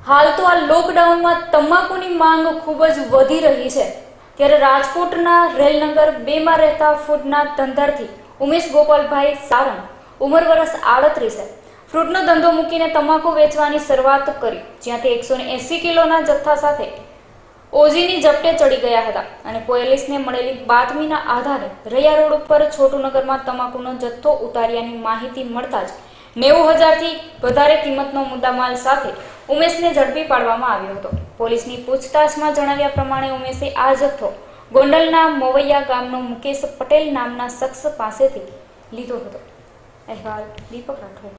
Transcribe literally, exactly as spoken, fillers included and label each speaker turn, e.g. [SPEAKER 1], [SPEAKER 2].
[SPEAKER 1] हाल तो आ लॉकडाउन में तंबाकूनी मांग खूब ज वधी रही है, त्यारे राजकोटना रेलनगर बे में रहता फूडना धंधार्थी उमेश गोपालभाई सारंग उमर वर्ष आड़तरीस है फ्रूटनो धंधो मूकीने तंबाकू वेचवानी शरूआत करी, ज्यांथी एक सौ एसी किलोना जत्था साथे ओजीनी जप्टे चढ़ी गया था अने पोलीसने मळेली बातमीना आधारे रैया रोड पर छोटूनगरमां तंबाकूनो जत्थो उतार्यानी माहिती मळता ज नेवु हजार थी वधारे किंमतनो मुद्दामाल साथे उमेशने झड़पी पाडवामां આવ્યો હતો। પોલીસની પૂછતાછમાં જણાવ્યા પ્રમાણે ઉમેશે આ જથ્થો ગોંડલના મોવૈયા ગામનો મુકેશ પટેલ નામના શખ્સ પાસેથી લીધો હતો। અહેવાલ દીપક રાઠોડ।